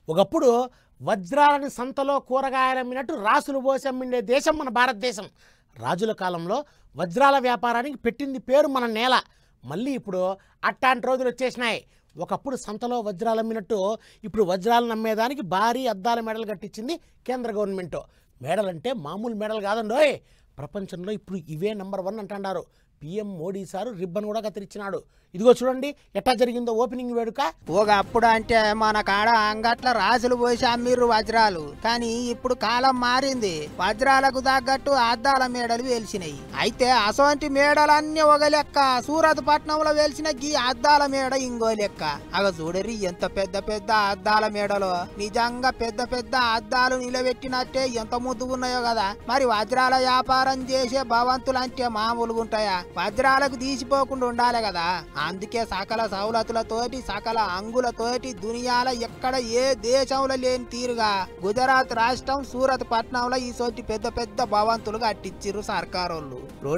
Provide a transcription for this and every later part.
ఒకప్పుడు వజ్రాలని సంతలో కూరగాయలు అమ్మినట్టు రాసులు పోసి అమ్మిండే దేశం మన భారతదేశం. రాజుల కాలంలో వజ్రాల వ్యాపారానికి పెట్టింది పేరు మన నేల. మళ్ళీ ఇప్పుడు అట్లాంటి రోజులు వచ్చేసినాయి. ఒకప్పుడు సంతలో వజ్రాలు అమ్మినట్టు ఇప్పుడు వజ్రాలను అమ్మేదానికి భారీ అద్దాల మెడలు కట్టించింది కేంద్ర గవర్నమెంట్. మెడలంటే మామూలు మెడలు కాదండోయ్. ప్రపంచంలో ఇప్పుడు ఇవే నంబర్ 1 అంటున్నారు. పిఎం మోడీ సారు రిబ్బన్ కూడా కత్తిరించినాడు. ఇదిగో చూడండి ఎట్లా జరిగిందో ఓపెనింగ్ వేడుక. ఒకప్పుడు అంటే మన కాడ అంగట్ల రాసులు పోసి అమ్మిర్రు వజ్రాలు. కానీ ఇప్పుడు కాలం మారింది. వజ్రాలకు తగ్గట్టు అద్దాల మేడలు వెలిసినాయి. అయితే అసోంటి మేడలన్నీ ఒక లెక్క, సూరత్ పట్నంలో వెలిసిన గీ అద్దాల మేడ ఇంకో లెక్క. అగ చూడరి ఎంత పెద్ద పెద్ద అద్దాల మేడలో. నిజంగా పెద్ద పెద్ద అద్దాలు నిలబెట్టినట్టే ఎంత ముద్దుగున్నాయో కదా. మరి వజ్రాల వ్యాపారం చేసే భవంతులంటే మామూలుగా ఉంటాయా? వజ్రాలకు తీసిపోకుండా ఉండాలి కదా. అందుకే సకల సౌలతులతోటి సకల అంగులతోటి దునియాల ఎక్కడ ఏ దేశంలో లేని తీరుగా గుజరాత్ రాష్ట్రం సూరత్ పట్నంలో ఈ సోటి పెద్ద పెద్ద భవంతులు కట్టించిర్రు సర్కారోళ్ళు.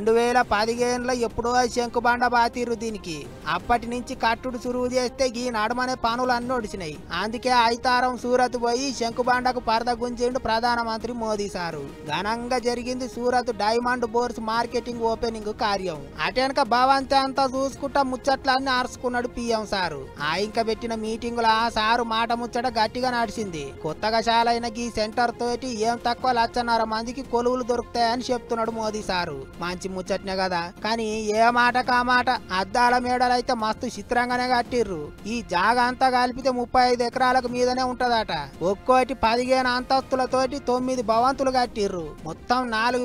2015లో ఎప్పుడో శంకుబండ బాతిర్రు దీనికి. అప్పటి నుంచి కట్టుడు సురువు చేస్తే ఈ నడమనే పనులు అన్ని ఒడిచినాయి. అందుకే ఐతారం సూరత్ పోయి శంకుబండకు పరద గుంజిండు ప్రధానమంత్రి మోదీ సారు. ఘనంగా జరిగింది Surat diamond bourse marketing opening కార్యం. అటెనక భవంతి అంతా చూసుకుంటా ముచ్చట్లన్నీ ఆర్చుకున్నాడు పిఎం సారు. ఆ ఇంకా పెట్టిన మీటింగుల సారు మాట ముచ్చట గట్టిగా నడిచింది. కొత్తగా చాలైన ఈ సెంటర్ తోటి ఏం తక్కువ 1,50,000 మందికి కొలువులు దొరుకుతాయని చెప్తున్నాడు మోదీ సారు. మంచి ముచ్చట్నే కదా. కానీ ఏ మాట కా మాట అద్దాల మేడలైతే మస్తు చిత్రంగానే కట్టిర్రు. ఈ జాగా అంతా కలిపితే 35 ఎకరాలకు మీదనే ఉంటదట. ఒక్కోటి 15 అంతస్తులతోటి 9 భవంతులు కట్టిర్రు. మొత్తం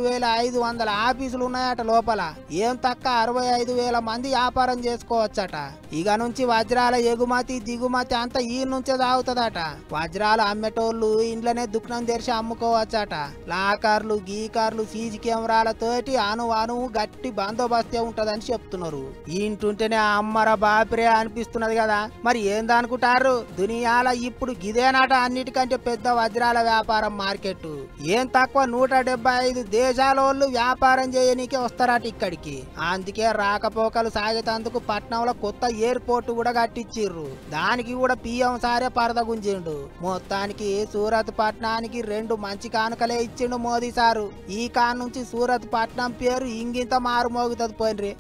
4,500 ఆఫీసులు ఉన్నాయట లోపల. ఏం తక్క 65,000 మంది వ్యాపారం చేసుకోవచ్చట. ఇక నుంచి వజ్రాల ఎగుమతి దిగుమతి అంతా ఈ నుంచే సాగుతుందట. వజ్రాలు అమ్మేటోళ్ళు ఇంట్లోనే దుకాణం తెరిచి అమ్ముకోవచ్చట. లాకర్లు గీకర్లు సీసీ కెమెరాలతోటి అణువు గట్టి బందోబస్తే ఉంటదని చెప్తున్నారు. ఇంటుంటేనే అమ్మర బాపిరే అనిపిస్తున్నది కదా. మరి ఏందనుకుంటారు? దునియాల ఇప్పుడు గిదేనాట అన్నిటికంటే పెద్ద వజ్రాల వ్యాపారం మార్కెట్. ఏం తక్కువ 175 దేశాలోళ్ళు వ్యాపారం చేయనీకే వస్తారట ఇక్కడికి. అందుకే రాకపోకలు సాగేతందుకు పట్నంలో కొత్త ఎయిర్పోర్ట్ కూడా కట్టించిర్రు. దానికి కూడా పిఎం సారే పరద గుంజిండు. మొత్తానికి సూరత్ పట్నానికి 2 మంచి కానుకలే ఇచ్చిండు మోదీ సారు. ఈ కాన్ నుంచి సూరత్ పట్నం పేరు ఇంగింత మారుమోగుతుంది పోయినరి.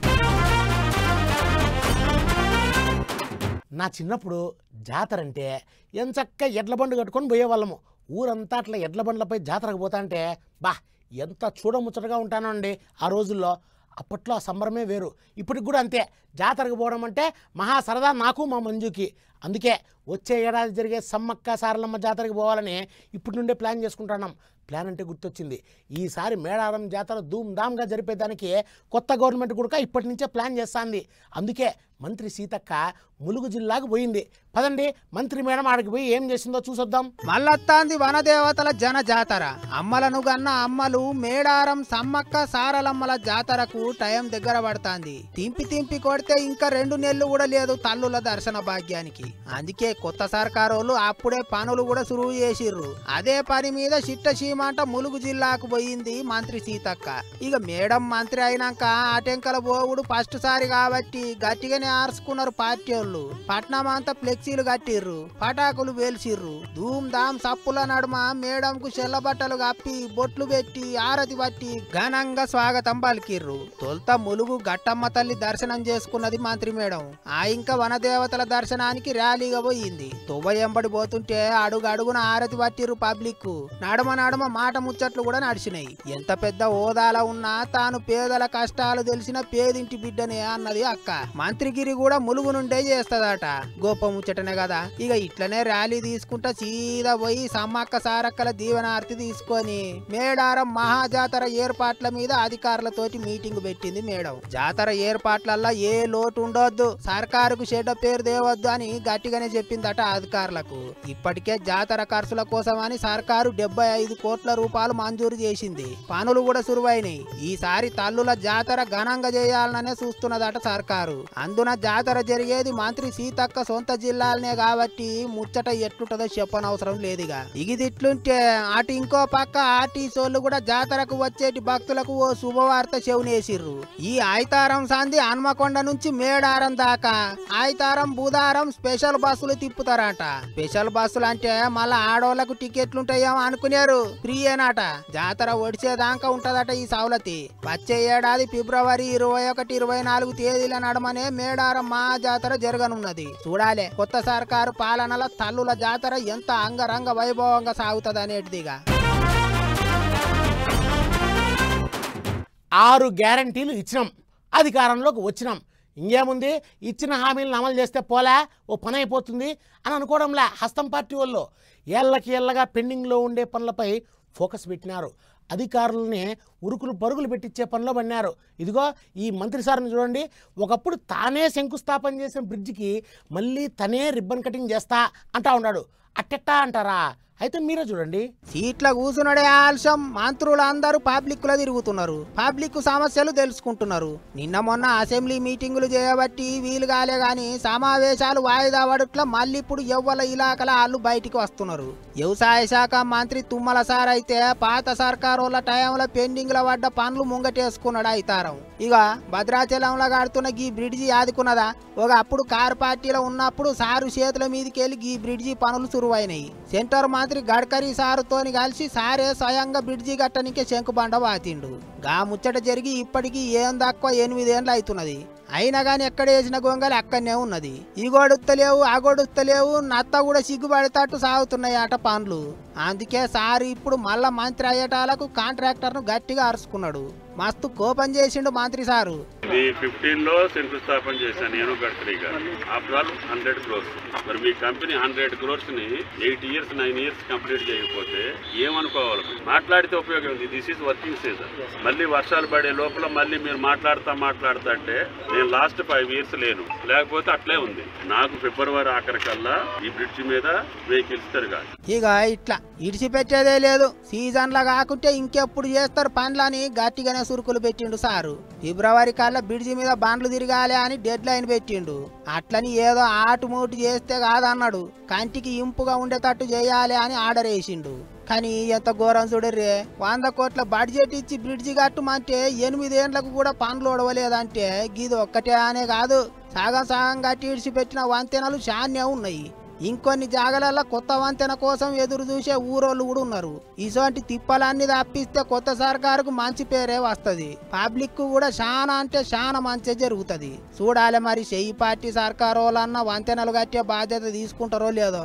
నా చిన్నప్పుడు జాతర అంటే ఎంచక్క ఎడ్ల బండు కట్టుకొని పోయేవాళ్ళము. ఊరంతా అట్లా ఎడ్ల బండ్లపై జాతరకు పోతా అంటే బా ఎంత చూడముచ్చటగా ఉంటానో అండి ఆ రోజుల్లో. అప్పట్లో ఆ సంబరమే వేరు. ఇప్పటికి కూడా అంతే. జాతరకు పోవడం అంటే మహా సరదా నాకు మా మంజుకి. అందుకే వచ్చే ఏడాది జరిగే సమ్మక్క సారలమ్మ జాతరకు పోవాలని ఇప్పటి నుండే ప్లాన్ చేసుకుంటున్నాం. ప్లాన్ అంటే గుర్తొచ్చింది. ఈసారి మేడారం జాతర ధూమ్ధామ్గా జరిపేదానికి కొత్త గవర్నమెంట్ కూడా ఇప్పటి నుంచే ప్లాన్ చేస్తుంది. అందుకే మంత్రి సీతక్క ములుగు జిల్లాకు పోయింది. పదండి మంత్రి మేడం ఆడికి పోయి ఏం చేసిందో చూసొద్దాం. మల్లత్తాంది వనదేవతల జన జాతర. అమ్మలను గన్న అమ్మలు మేడారం సమ్మక్క సారలమ్మల జాతరకు టైం దగ్గర పడుతుంది. తింపి కొడితే ఇంకా 2 నెలలు కూడా లేదు తల్లుల దర్శన భాగ్యానికి. అందుకే కొత్త సర్కారోళ్ళు అప్పుడే పనులు కూడా సురువు చేసిర్రు. అదే పని మీద చిట్ట చీమంట ములుగు జిల్లాకు పోయింది మంత్రి సీతక్క. ఇక మేడం మంత్రి అయినాక అటెంకల పోవుడు ఫస్ట్ సారి కాబట్టి గట్టిగానే ఆర్చుకున్నారు పార్టీ వాళ్ళు. పట్నం అంతా ఫ్లెక్సీలు కట్టిర్రు, పటాకులు వేల్చిర్రు. ధూమ్ ధామ్ సప్పుల నడుమ మేడంకు చెల్ల బట్టలు కప్పి బొట్లు పెట్టి ఆరతి పట్టి ఘనంగా స్వాగతం పలికిర్రు. తొలుత ములుగు గట్టమ్మ తల్లి దర్శనం చేసుకున్నది మంత్రి మేడం. ఆ ఇంకా వనదేవతల దర్శనానికి ర్యాలీగా పోయింది. తొవ్వయంబడి పోతుంటే అడుగున ఆరతి పట్టిర్రు పబ్లిక్. నడమ మాట ముచ్చట్లు కూడా నడిచినాయి. ఎంత పెద్ద హోదాలో ఉన్నా తాను పేదల కష్టాలు తెలిసిన పేదింటి బిడ్డనే అన్నది అక్క. మంత్రిగిరి కూడా ములుగు నుండే చేస్తదట. గొప్ప ముచ్చటనే కదా. ఇక ఇట్లనే ర్యాలీ తీసుకుంటా సీదా పోయి సమ్మక్క సారక్కల దీవెనార్తి తీసుకొని మేడారం మహాజాతర ఏర్పాట్ల మీద అధికారులతోటి మీటింగ్ పెట్టింది మేడం. జాతర ఏర్పాట్లల్లా ఏ లోటు ఉండొద్దు, సర్కారుకు చెడ్డ పేరు దేవద్దు అని గట్టిగానే చెప్పిందట అధికారులకు. ఇప్పటికే జాతర ఖర్చుల కోసమని సర్కారు 75 కోట్ల రూపాయలు మంజూరు చేసింది. పనులు కూడా సురువైనాయి. ఈసారి తల్లుల జాతర ఘనంగా చేయాలనే చూస్తున్నదట సర్కారు. అందున జాతర జరిగేది మంత్రి సీతక్క సొంత జిల్లాలనే కాబట్టి ముచ్చట ఎట్లుంటదో చెప్పనవసరం లేదుగా. ఇగిదిట్లుంటే అటు ఇంకో పక్క ఆర్టీసోళ్ళు కూడా జాతరకు వచ్చేటి భక్తులకు ఓ శుభవార్త చెవునేసిర్రు. ఈ ఆయితారం సంధి హన్మకొండ నుంచి మేడారం దాకా ఆయితారం బుధారం స్పెషల్ బస్సులు తిప్పుతారట. స్పెషల్ బస్సులు అంటే మళ్ళా ఆడోళ్లకు టికెట్లుంటాయేమో అనుకునేరు, ఫ్రీ ఏనాట. జాతర ఒడిచేదాకా ఉంటదట ఈ సౌలతి. వచ్చే ఏడాది ఫిబ్రవరి 21, 24 తేదీల నడమనే మేడారం మహాజాతర జరగనున్నది. చూడాలే కొత్త సర్కారు పాలనల తల్లుల జాతర ఎంత అంగరంగ వైభవంగా సాగుతదనేటిదిగా. 6 గ్యారంటీలు ఇచ్చినాం, అధికారంలోకి వచ్చినాం, ఇంకేముంది ఇచ్చిన హామీలను అమలు చేస్తే పోలే ఓ పని అయిపోతుంది అని అనుకోవడంలే హస్తం పార్టీ వాళ్ళు. ఏళ్ళగా పెండింగ్లో ఉండే పనులపై ఫోకస్ పెట్టినారు. అధికారులని ఉరుకులు పరుగులు పెట్టించే పనిలో పడినారు. ఇదిగో ఈ మంత్రి సార్ని చూడండి, ఒకప్పుడు తానే శంకుస్థాపన చేసిన బ్రిడ్జికి మళ్ళీ తనే రిబ్బన్ కటింగ్ చేస్తా అంటా ఉన్నాడు. అట్టెట్టా అంటారా? అయితే మీరే చూడండి. సీట్ల కూసునడే ఆలస్యం, మంత్రులు అందరూ పబ్లిక్ లో తిరుగుతున్నారు, పబ్లిక్ సమస్యలు తెలుసుకుంటున్నారు. నిన్న మొన్న అసెంబ్లీ మీటింగులు చేయబట్టి వీలు కాలే గాని సమావేశాలు వాయిదా పడుట్ల మళ్ళీ ఇప్పుడు ఎవ్వల ఇలాకల వాళ్ళు బయటికి వస్తున్నారు. వ్యవసాయ శాఖ మంత్రి తుమ్మల సార్ అయితే పాత సర్కారోళ్ళ టైంలో పెండింగ్ లో పడ్డ పనులు ముంగటేసుకున్నాడు అయితారం. ఇక భద్రాచలంలో కడుతున్న గీ బ్రిడ్జి ఆదుకున్నదా? ఒక అప్పుడు కారు పార్టీలో ఉన్నప్పుడు సారు చేతుల మీదకెళ్ళి గీ బ్రిడ్జి పనులు సురువైనాయి. సెంటర్ మంత్రి గడ్కరీ సారుతోని కలిసి సారే స్వయంగా బ్రిడ్జి గట్టనికే శంకుబండ వాతిండు. గా ముచ్చట జరిగి ఇప్పటికీ ఏం తక్కువ 8 ఏళ్ళు అవుతున్నది. అయినా గాని ఎక్కడ వేసిన గొంగలి అక్కడనే ఉన్నది. ఈ గొడుస్తలేవు ఆ గొడుస్తలేవు, నత్త కూడా సిగ్గుపడేటట్టు సాగుతున్నాయి అట పనులు. అందుకే సార్ ఇప్పుడు మళ్ళా మంత్రి అయ్యేటాలకు కాంట్రాక్టర్ ను గట్టిగా అరుచుకున్నాడు. మస్తు కోపం చేసిండు మంత్రి సారు. 15 లో శంకుస్థాపన చేశాను నేను, గడ్కరీ గారు. After all 100 crores. మరి మీ కంపెనీ 100 crores ని 8 years 9 years కంప్లీట్ చేయకపోతే ఏమనుకోవాలి? మాట్లాడితే ఉపయోగం ఉంది. This is working season. మళ్ళీ వర్షాలు పడే లోపల మళ్ళీ మీరు మాట్లాడుతా అంటే నేను లాస్ట్ 5 years లేను, లేకపోతే అట్లే ఉంది. నాకు ఫిబ్రవరి ఆఖరికల్లా ఈ బ్రిడ్జి మీద వెహికల్స్ తిరగాలి. ఇక ఇట్లా ఇడిచిపెట్టేదే లేదు. సీజన్ లా కాకుంటే ఇంకెప్పుడు చేస్తారు పనులని గట్టిగానే సురుకులు పెట్టిండు సారు. ఫిబ్రవరి కల్లా బ్రిడ్జి మీద బండ్లు తిరగాలి అని డెడ్ లైన్ పెట్టిండు. అట్లని ఏదో ఆటుమూటు చేస్తే కాదన్నాడు, కంటికి ఇంపుగా ఉండేటట్టు చేయాలి అని ఆర్డర్ వేసిండు. కానీ ఎంత ఘోరం చూడర్రే, 100 కోట్ల బడ్జెట్ ఇచ్చి బ్రిడ్జి కట్టుమంటే 8 ఏళ్లకు కూడా పనులు ఓడవలేదంటే గిది ఒక్కటే అనే కాదు, సగం కట్టి ఇడిచిపెట్టిన వంతెనలు చాన్నే ఉన్నాయి. ఇంకొన్ని జాగాలలో కొత్త వంతెన కోసం ఎదురు చూసే ఊరోళ్ళు కూడా ఉన్నారు. ఇటువంటి తిప్పలన్నీ తప్పిస్తే కొత్త సర్కారుకు మంచి పేరే వస్తది, పబ్లిక్ కూడా చాలా అంటే చాలా మంచి జరుగుతుంది. చూడాలి మరి చెయ్యి పార్టీ సర్కారు వాళ్ళన్న వంతెనలు కట్టే బాధ్యత తీసుకుంటారో లేదో.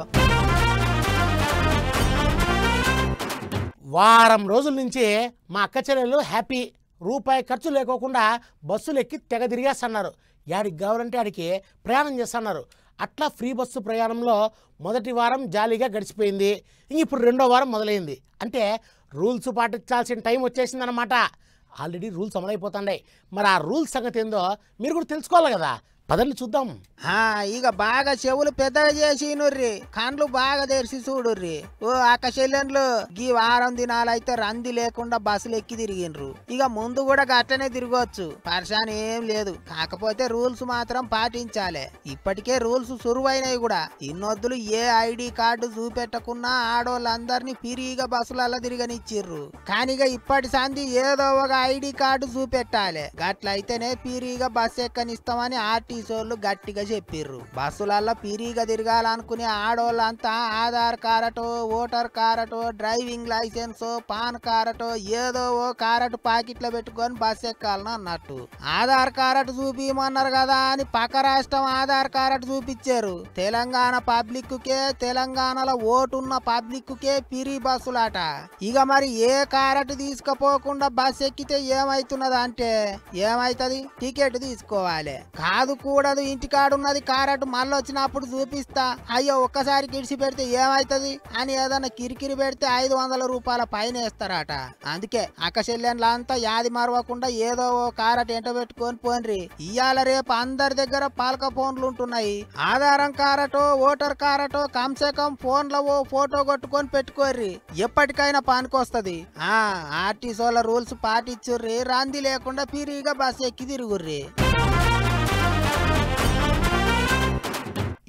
వారం రోజుల నుంచి మా అక్క చెల్లెలు హ్యాపీ, రూపాయి ఖర్చు లేకోకుండా బస్సులు ఎక్కి తెగ తిరిగేస్తున్నారు. యాడికి కావాలంటే ఆడికి ప్రయాణం చేస్తున్నారు. అట్లా ఫ్రీ బస్సు ప్రయాణంలో మొదటి వారం జాలీగా గడిచిపోయింది. ఇప్పుడు 2వ వారం మొదలైంది. అంటే రూల్స్ పాటించాల్సిన టైం వచ్చేసిందన్నమాట. ఆల్రెడీ రూల్స్ అమలైపోతున్నాయి. మరి ఆ రూల్స్ సంగతి ఏందో మీరు కూడా తెలుసుకోవాలి కదా. పదండి చూద్దాం. ఇక బాగా చెవులు పెద్దగా చేసి నుర్రి, కండ్లు బాగా తెరిచి చూడుర్రి. ఓ అక్క చెల్లెండ్లు, గీ వారం దినాలైతే రంది లేకుండా బస్సులు ఎక్కి తిరిగిండ్రు. ఇక ముందు కూడా గట్టనే తిరగవచ్చు, పరిశాన్ ఏం లేదు. కాకపోతే రూల్స్ మాత్రం పాటించాలి. ఇప్పటికే రూల్స్ సురువైనవి కూడా. ఇన్నొద్దులు ఏ ఐడి కార్డు చూపెట్టకున్నా ఆడోళ్ళందరినీ ఫ్రీగా బస్సులలో తిరగనిచ్చిర్రు. కానిగా ఇప్పటి సంధి ఏదో ఒక ఐడి కార్డు చూపెట్టాలి, గట్లయితేనే ఫ్రీగా బస్సు ఎక్కనిస్తామని ఆర్టీసోళ్ళు గట్టిగా చెప్పిర్రు. బస్సులల్లో ఫ్రీగా తిరగాలనుకునే ఆడోళ్ళంతా ఆధార్ కార్డటో, ఓటర్ కార్డటో, డ్రైవింగ్ లైసెన్సో, పాన్ కార్డటో ఏదో ఓ కార్డు పాకెట్లో పెట్టుకొని బస్సు ఎక్కాలని అన్నట్టు. ఆధార్ కార్డు చూపిమన్నారు కదా అని పక్క రాష్ట్రం ఆధార్ కార్డు చూపించారు. తెలంగాణ పబ్లిక్ కే, తెలంగాణలో ఓటున్న పబ్లిక్ కే ఫ్రీ బస్సులాట. ఇక మరి ఏ కార్డు తీసుకుపోకుండా బస్సు ఎక్కితే ఏమైతున్నది అంటే ఏమైతుంది? టికెట్ తీసుకోవాలి. కాదు కూడదు, ఇంటికాడున్నది కారటు మళ్ళీ వచ్చినప్పుడు చూపిస్తా, అయ్యో ఒక్కసారి కిడిసి పెడితే ఏమైతుంది అని ఏదన్నా కిరికిరి పెడితే 500 రూపాయల పైన వేస్తారట. అందుకే అక్క చెల్లెండ్లంతా యాది మరవకుండా ఏదో ఓ కారట్ ఎంట పెట్టుకొని పోన్రి. ఇవాళ రేపు అందరి దగ్గర పాలక ఫోన్లు ఉంటున్నాయి. ఆధారం కారటో, ఓటర్ కారటో కమ్సే కమ్ ఫోన్లో ఓ ఫోటో కొట్టుకొని పెట్టుకోర్రి, ఎప్పటికైనా పనికొస్తది. ఆర్టీసోల రూల్స్ పాటించుర్రి, రంది లేకుండా ఫ్రీగా బస్సు ఎక్కి తిరుగుర్రి.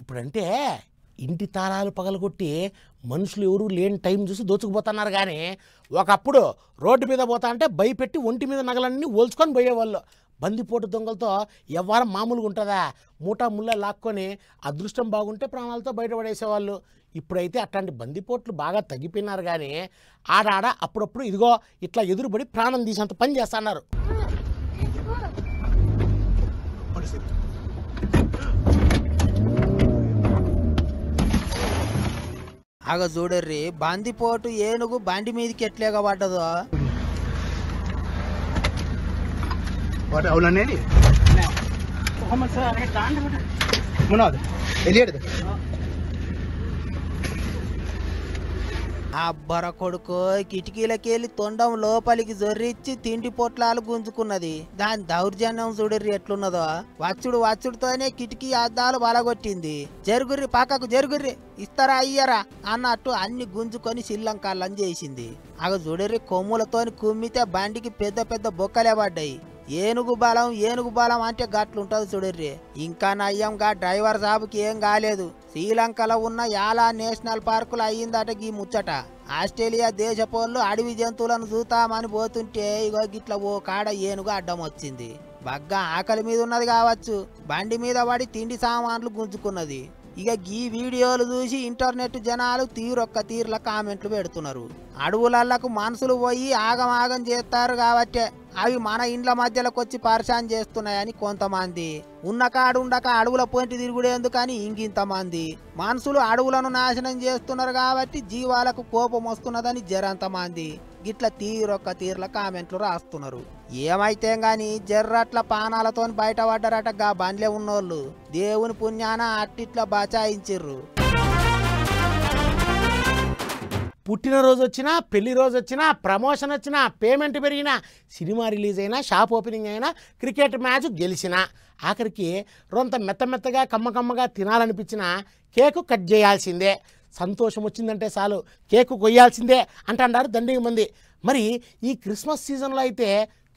ఇప్పుడంటే ఇంటి తాళాలు పగలగొట్టి మనుషులు ఎవరు లేని టైం చూసి దోచుకుపోతున్నారు. కానీ ఒకప్పుడు రోడ్డు మీద పోతా అంటే భయపెట్టి ఒంటి మీద నగలన్నీ ఓల్చుకొని పోయేవాళ్ళు. బందిపోటు దొంగలతో వ్యవహారం మామూలుగా ఉంటుందా? మూటా ముళ్ళ లాక్కొని అదృష్టం బాగుంటే ప్రాణాలతో బయటపడేసేవాళ్ళు. ఇప్పుడైతే అట్లాంటి బందిపోట్లు బాగా తగ్గిపోయినారు. కానీ ఆడాడ అప్పుడప్పుడు ఇదిగో ఇట్లా ఎదురుపడి ప్రాణం తీసేంత పని చేస్తున్నారు. ఆగ చూడర్రి, బందిపోటు ఏనుగు బండి మీదకి ఎట్లేగా పడ్డదో. అబ్బర కొడుకు కిటికీలకెళ్ళి తొండం లోపలికి జొర్రిచ్చి తిండి పొట్లాలు గుంజుకున్నది. దాని దౌర్జన్యం చూడర్రి ఎట్లున్నదో. వచ్చుడుతోనే కిటికీ అద్దాలు బలగొట్టింది. జరుగుర్రి పక్కకు జరుగుర్రి, ఇస్తారా అయ్యరా అన్నట్టు అన్ని గుంజుకొని సిల్లంకల్లం చేసింది. అగ చూడర్రి, కొమ్ములతోని కుమ్మితే బండికి పెద్ద పెద్ద బొక్కలే పడ్డాయి. ఏనుగు బలం అంటే గట్లుంటది చూడర్రి. ఇంకా నయ్యంగా డ్రైవర్ సాబుకి ఏం కాలేదు. శ్రీలంకలో ఉన్న యాలా నేషనల్ పార్కులు అయ్యిందట గీ ముచ్చట. ఆస్ట్రేలియా దేశపోళ్ళు అడవి జంతువులను చూతామని పోతుంటే ఇగో గిట్ల ఓ కాడ ఏనుగు అడ్డం వచ్చింది. బగ్గా ఆకలి మీద ఉన్నది కావచ్చు, బండి మీద పడి తిండి సామాన్లు గుంజుకున్నది. ఇక ఈ వీడియోలు చూసి ఇంటర్నెట్ జనాలు తీరొక్క కామెంట్లు పెడుతున్నారు. అడవులకు మనుషులు పోయి ఆగమాగం చేస్తారు కాబట్టే అవి మన ఇండ్ల మధ్యలోకి వచ్చి పరిశాన్ చేస్తున్నాయని కొంతమంది, ఉన్న కాడుండక అడవుల పొంటి తిరుగుడేందుకని ఇంకింతమంది, మనుషులు అడవులను నాశనం చేస్తున్నారు కాబట్టి జీవాలకు కోపం వస్తున్నదని జరంతమంది గిట్ల తీరొక్క కామెంట్లు రాస్తున్నారు. ఏమైతే గాని జర్రట్ల పానాలతో బయటపడ్డారట గా బండ్లే ఉన్నోళ్ళు. దేవుని పుణ్యాన అట్టిట్లా బచాయించిర్రు. పుట్టినరోజు వచ్చినా, పెళ్లి రోజు వచ్చినా, ప్రమోషన్ వచ్చినా, పేమెంట్ పెరిగినా, సినిమా రిలీజ్ అయినా, షాప్ ఓపెనింగ్ అయినా, క్రికెట్ మ్యాచ్ గెలిచినా, ఆఖరికి రొంత మెత్తగా కమ్మగా తినాలనిపించినా కేకు కట్ చేయాల్సిందే. సంతోషం వచ్చిందంటే చాలు కేకు కొయ్యాల్సిందే అంటారు దండిగా మంది. మరి ఈ క్రిస్మస్ సీజన్లో అయితే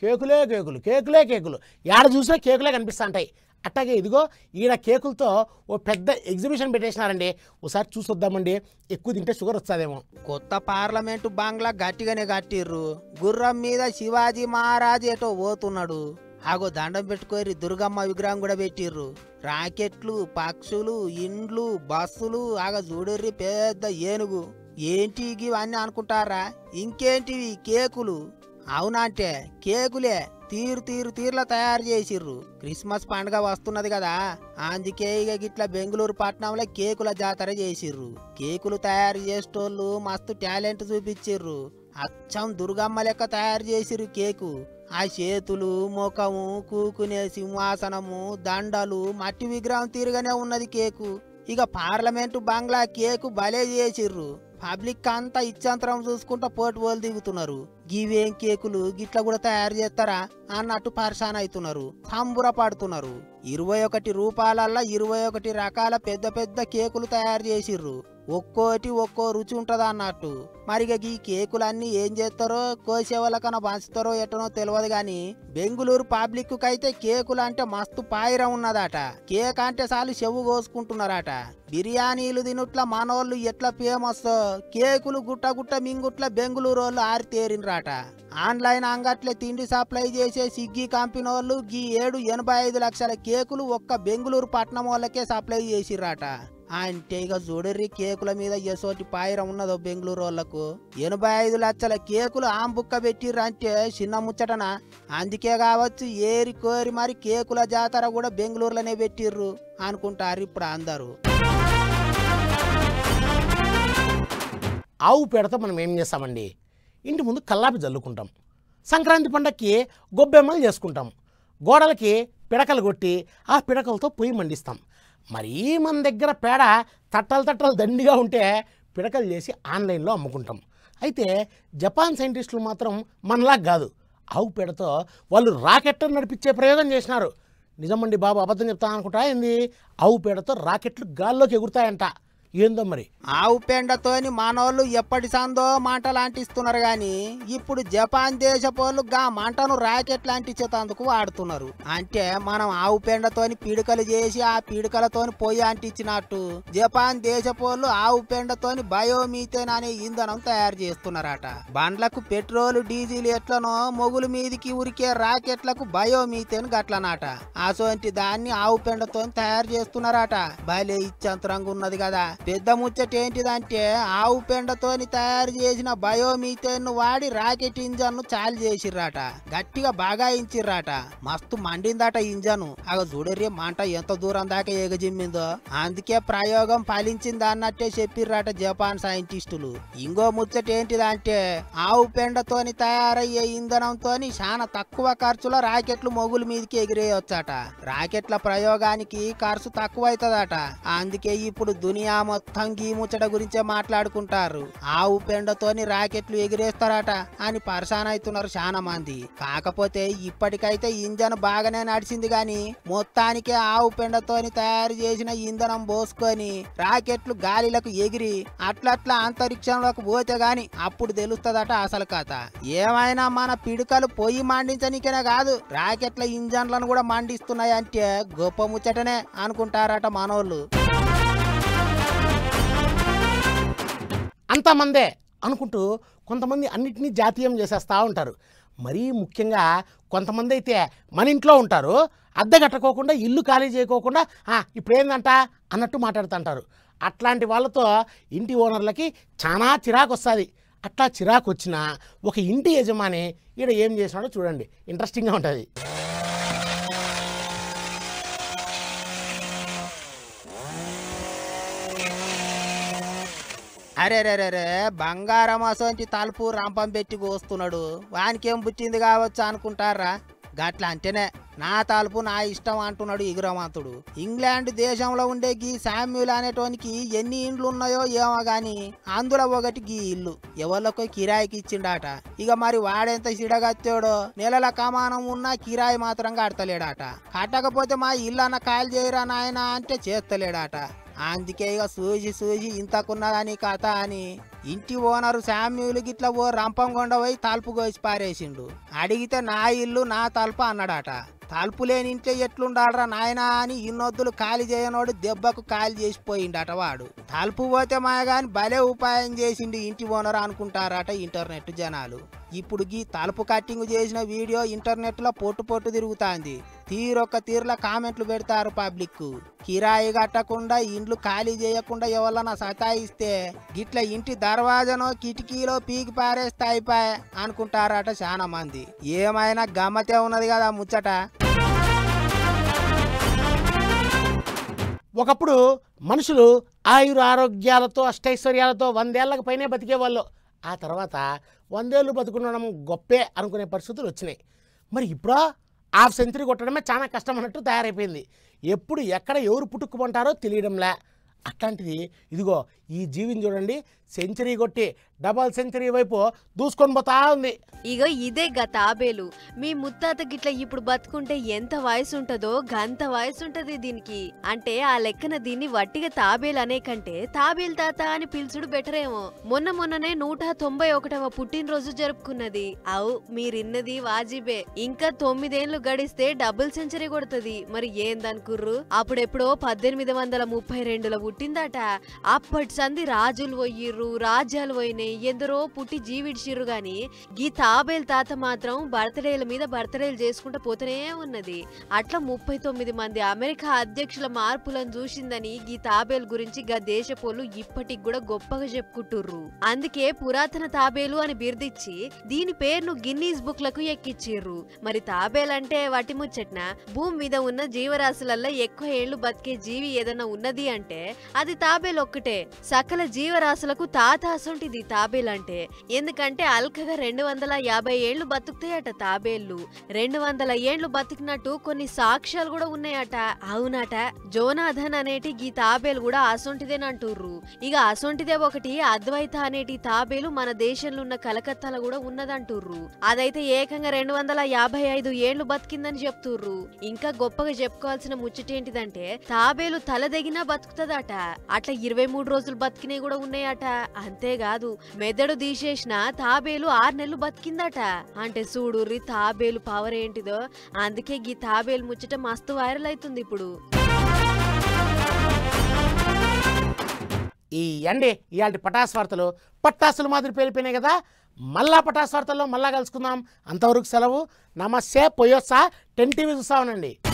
కేకులు ఏడ చూసినా కేకులే కనిపిస్తూ ఉంటాయి. అట్లాగే ఇదిగో ఈడ కేకులతో ఓ పెద్ద ఎగ్జిబిషన్ పెట్టేసినారండి. ఒకసారి చూసొద్దామండి, ఎక్కువ తింటే షుగర్ వస్తుందేమో. కొత్త పార్లమెంటు బంగ్లా గట్టిగానే కట్టిర్రు. గుర్రం మీద శివాజీ మహారాజ్ ఏటో పోతున్నాడు. ఆగో దండం పెట్టుకోరి దుర్గమ్మ విగ్రహం కూడా పెట్టిర్రు. రాకెట్లు, పక్షులు, ఇండ్లు, బస్సులు, ఆగ చూడర్రి పెద్ద ఏనుగు. ఏంటి ఇవన్నీ అనుకుంటారా? ఇంకేంటివి కేకులు. అవునంటే కేకులే తీర్ల తయారు చేసిర్రు. క్రిస్మస్ పండుగ వస్తున్నది కదా, అందుకే ఇక గిట్ల బెంగళూరు పట్టణంలో కేకుల జాతర చేసిర్రు. కేకులు తయారు చేసేటోళ్ళు మస్తు టాలెంట్ చూపించిర్రు. అచ్చం దుర్గమ్మ లెక్క తయారు చేసిర్రు కేకు. ఆ చేతులు, ముఖము, కూకునే సింహాసనము, దండలు, మట్టి విగ్రహం తీరుగానే ఉన్నది కేకు. ఇక పార్లమెంటు బంగ్లా కేకు భలే చేసిర్రు. పబ్లిక్ అంతా ఇచ్చంతరం చూసుకుంటా పోటుపోలు దిగుతున్నారు. గివేం కేకులు గిట్ల కూడా తయారు చేస్తారా అన్నట్టు పరిశాన్ అవుతున్నారు, సంబురపడుతున్నారు. 21 రూపాయలల్లా 21 రకాల పెద్ద కేకులు తయారు చేసిర్రు. ఒక్కో రుచి ఉంటది అన్నట్టు. మరిగా ఈ కేకులన్నీ ఏం చేస్తారో, కోసేవాళ్ళకన్నా పంచుతారో ఎట్టనో తెలియదు గాని బెంగుళూరు పబ్లిక్ కైతే కేకులు అంటే మస్తు పాయిరం ఉన్నదట. కేక్ అంటే చాలు చెవు కోసుకుంటున్నారట. బిర్యానీలు తినుట్ల మనోళ్ళు ఎట్లా ఫేమస్, కేకులు గుట్ట మింగుట్ల బెంగుళూరు వాళ్ళు ఆరితేరినరాట. ఆన్లైన్ అంగట్లే తిండి సప్లై చేసే స్విగ్గీ కంపెనీ వాళ్ళు గీ 85 లక్షల కేకులు ఒక్క బెంగుళూరు పట్టణం వాళ్ళకే సప్లై చేసిర్రాట. అంటే ఇక చూడర్రి కేకుల మీద ఎసోటి పాయిరం ఉన్నదో బెంగళూరు వాళ్ళకు. 85 లక్షల కేకులు ఆంబుక్క పెట్టిర్రు అంటే చిన్న ముచ్చటనా? అందుకే కావచ్చు ఏరి కోరి మరి కేకుల జాతర కూడా బెంగళూరులోనే పెట్టిర్రు అనుకుంటారు ఇప్పుడు అందరూ. ఆవు పేడతో మనం ఏం చేస్తామండి, ఇంటి ముందు కల్లాపి జల్లుకుంటాం. సంక్రాంతి పండక్కి గొబ్బెమ్మలు చేసుకుంటాం. గోడలకి పిడకలు కొట్టి ఆ పిడకలతో పొయ్యి మండిస్తాం. మరీ మన దగ్గర పేడ తట్టలు దండిగా ఉంటే పిడకలు చేసి ఆన్లైన్లో అమ్ముకుంటాం. అయితే జపాన్ సైంటిస్టులు మాత్రం మనలా కాదు, ఆవు పేడతో వాళ్ళు రాకెట్లను నడిపించే ప్రయోగం చేసినారు. నిజమండి బాబు, అబద్ధం చెప్తా అనుకుంటా ఏంది? ఆవు పేడతో రాకెట్లు గాల్లోకి ఎగురుతాయంట. ఏందో మరి. ఆవు పెండతోని మనోళ్ళు ఎప్పటి సందో మంటలు అంటిస్తున్నారు గాని ఇప్పుడు జపాన్ దేశపోళ్ళు గా మంటను రాకెట్లు అంటించేందుకు వాడుతున్నారు. అంటే మనం ఆవు పెండతోని పీడికలు చేసి ఆ పీడికలతోని పొయ్యి అంటించినట్టు జపాన్ దేశపోళ్ళు ఆవు పెండతోని బయోమీథేన్ అనే ఇంధనం తయారు చేస్తున్నారట. బండ్లకు పెట్రోల్ డీజిల్ ఎట్లనో మొగుల మీదికి ఉరికే రాకెట్లకు బయోమీథేన్ గట్లనాట. అసోంటి దాన్ని ఆవు పెండతోని తయారు చేస్తున్నారట. భలే ఇచ్చంతరంగా ఉన్నది కదా. పెద్ద ముచ్చట ఏంటిదంటే ఆవు పెండతోని తయారు చేసిన బయోమీథేన్ ను వాడి రాకెట్ ఇంజన్ ను చాలు చేసిర్రాట. గట్టిగా బాగా ఇంచిర్రాట. మస్తు మండిందట ఇంజను. అగ చూడర్రే మంట ఎంత దూరం దాకా ఎగజిమ్మిందో. అందుకే ప్రయోగం ఫలించింది అన్నట్టే చెప్పిర్రాట జపాన్ సైంటిస్టులు. ఇంకో ముచ్చట ఏంటిదంటే ఆవు పెండతోని తయారయ్యే ఇంధనంతోని చాలా తక్కువ ఖర్చులో రాకెట్లు మొగుల మీదకి ఎగిరేయొచ్చట. రాకెట్ల ప్రయోగానికి ఖర్చు తక్కువ అవుతుందట. అందుకే ఇప్పుడు దునియా మొత్తం గీ ముచ్చట గురించే మాట్లాడుకుంటారు. ఆవు పెండతోని రాకెట్లు ఎగిరేస్తారట అని పరేషాన్ అవుతున్నారు చాలా మంది. కాకపోతే ఇప్పటికైతే ఇంజన్ బాగానే నడిచింది గాని మొత్తానికే ఆవు పెండతోని తయారు చేసిన ఇంధనం పోసుకొని రాకెట్లు గాలిలకు ఎగిరి అట్లట్లా అంతరిక్షంలోకి పోతే గాని అప్పుడు తెలుస్తుందట అసలు కథ. ఏమైనా మన పిడుకలు పొయ్యి మండించనికనే కాదు రాకెట్ల ఇంజన్లను కూడా మండిస్తున్నాయంటే గొప్ప ముచ్చటనే అనుకుంటారట మనోళ్ళు. అంతమందే అనుకుంటూ కొంతమంది అన్నిటినీ జాతీయం చేసేస్తూ ఉంటారు. మరీ ముఖ్యంగా కొంతమంది అయితే మన ఇంట్లో ఉంటారు, అద్దె కట్టుకోకుండా ఇల్లు ఖాళీ చేయకోకుండా ఇప్పుడు ఏందంట అన్నట్టు మాట్లాడుతుంటారు. అట్లాంటి వాళ్ళతో ఇంటి ఓనర్లకి చాలా చిరాకు వస్తుంది. అట్లా చిరాకు వచ్చిన ఒక ఇంటి యజమాని ఈడ ఏం చేసినాడో చూడండి, ఇంట్రెస్టింగ్గా ఉంటుంది. అరేరేరే బంగారం అసోంటి తలుపు రంపం పెట్టి కోస్తున్నాడు. వానికేం పుట్టింది కావచ్చు అనుకుంటారా? గట్ల అంటేనే నా తలుపు నా ఇష్టం అంటున్నాడు ఇగురమంతుడు. ఇంగ్లాండ్ దేశంలో ఉండే గీ శామ్యూల్ అనేటోనికి ఎన్ని ఇండ్లు ఉన్నాయో ఏమో గాని అందులో ఒకటి గీ ఇల్లు ఎవరికో కిరాయికి ఇచ్చిండాట. ఇక మరి వాడెంత సిడగత్తాడో నెలల కమానం ఉన్నా కిరాయి మాత్రం కడతలేడాట. కట్టకపోతే మా ఇల్లు అన్న కాయలు చేయరా నాయన అంటే చేస్తలేడాట. అందుకే ఇక చూసి ఇంతకున్నదని కథ అని ఇంటి ఓనరు శామ్యూలు గిట్ల ఓ రంపం కొండ పోయి తలుపు కోసి పారేసిండు. అడిగితే నా ఇల్లు నా తలుపు అన్నాడట. తలుపు లేని ఇంట్లో ఎట్లుండాలరా నాయనా అని ఇన్నొద్దులు ఖాళీ చేయనోడు దెబ్బకు ఖాళీ చేసిపోయిండట వాడు. తలుపు పోతే మాయగాని భలే ఉపాయం చేసిండు ఇంటి ఓనర్ అనుకుంటారట ఇంటర్నెట్ జనాలు. ఇప్పుడు గీ తలుపు కట్టింగ్ చేసిన వీడియో ఇంటర్నెట్ లో పొట్టు తిరుగుతాంది. తీరొక్క తీరుల కామెంట్లు పెడతారు పబ్లిక్. కిరాయి కట్టకుండా ఇండ్లు ఖాళీ చేయకుండా ఎవరన్నా సతాయిస్తే గిట్ల ఇంటి దర్వాజనో కిటికీలో పీకి పారేస్తే అయిపోయి అనుకుంటారట చాలా మంది. ఏమైనా గమ్మతే ఉన్నది కదా ముచ్చట. ఒకప్పుడు మనుషులు ఆయురారోగ్యాలతో అష్టైశ్వర్యాలతో 100 ఏళ్లకు పైనే బతికేవాళ్ళు. ఆ తర్వాత 100 ఏళ్ళు బతుకుండడం గొప్పే అనుకునే పరిస్థితులు వచ్చినాయి. మరి ఇప్పుడు హాఫ్ సెంచరీ కొట్టడమే చాలా కష్టం అన్నట్టు తయారైపోయింది. ఎప్పుడు ఎక్కడ ఎవరు పుట్టుకుమంటారో తెలియడంలే. అట్లాంటిది ఇదిగో ఈ జీవిని చూడండి, సెంచరీ కొట్టి డబల్ సెంచరీ వైపు దూసుకొని పోతా ఉంది. ఇగో ఇదే తాబేలు. మీ ముత్తాత గిట్ల ఇప్పుడు బతుకుంటే ఎంత వయసు ఉంటదో గంత వయసు ఉంటది దీనికి. అంటే ఆ లెక్కన దీన్ని వట్టిగా తాబేలు అనే కంటే తాబేలు తాత అని పిలుచుడు బెటరేమో. మొన్ననే 191వ పుట్టినరోజు జరుపుకున్నది. అవు మీరిన్నది వాజిబే. ఇంకా 9 ఏళ్లు గడిస్తే డబుల్ సెంచరీ కొడుతుంది. మరి ఏందనుకుర్రు? అప్పుడెప్పుడో 1832లో పుట్టిందట. అప్పటి సంది రాజులు పోయిర్రు, రాజ్యాలు పోయినాయి, ఎందరో పుట్టి జీవిడిచిర్రు గాని గీ తాబేలు తాత మాత్రం బర్త్డేల మీద బర్త్డేలు చేసుకుంటూ పోతూనే ఉన్నది. అట్లా 39 మంది అమెరికా అధ్యక్షుల మార్పులను చూసిందని గీ తాబేలు గురించి గా దేశపోళ్ళు ఇప్పటికి కూడా గొప్పగా చెప్పుకుంటుర్రు. అందుకే పురాతన తాబేలు అని బిర్దిచ్చి దీని పేరును గిన్నీస్ బుక్ లకు ఎక్కిచ్చిర్రు. మరి తాబేలంటే వాటి ముచ్చట్న భూమి మీద ఉన్న జీవరాశులలో ఎక్కువ ఏళ్లు బతికే జీవి ఏదన్నా ఉన్నది అంటే అది తాబేలు ఒక్కటే. సకల జీవరాశులకు తాత అసొంటిది తాబేలంటే. ఎందుకంటే అల్కగా 250 ఏళ్లు బతుకుతాయట తాబేళ్లు. 200 ఏళ్లు బతికినట్టు కొన్ని సాక్ష్యాలు కూడా ఉన్నాయట. అవునట. జోనాథన్ అనేటి గీ తాబేలు కూడా అసొంటిదేనంటుర్రు. ఇక అసొంటిదే ఒకటి అద్వైత అనేటి తాబేలు మన దేశంలో ఉన్న కలకత్తాలో కూడా ఉన్నదంటుర్రు. అదైతే ఏకంగా 255 ఏళ్లు బతికిందని చెప్తుర్రు. ఇంకా గొప్పగా చెప్పుకోవాల్సిన ముచ్చటేంటిదంటే తాబేలు తల దగినా బతుకుతుందట. ఉన్నాయట. అట్లా 23 రోజులు బతికినవి కూడా ఉన్నాయట. అంతేకాదు మెదడు తీసేసిన తాబేలు 6 నెలలు బతికిందట. అంటే చూడుర్రి తాబేలు పవర్ ఏంటిదో. అందుకే గీ తాబేలు ముచ్చట మస్తు వైరల్ అవుతుంది ఇప్పుడు. ఈ అండి ఇలాంటి పటాస్ వార్తలు పట్టాసుల మాదిరి పేలిపోయినాయి కదా. మళ్ళా పటాస్ వార్తల్లో మళ్ళా కలుసుకుందాం. అంతవరకు సెలవు. నమస్తే. పొయ్యొస్తా. 10 టీవీ చూస్తా ఉండండి.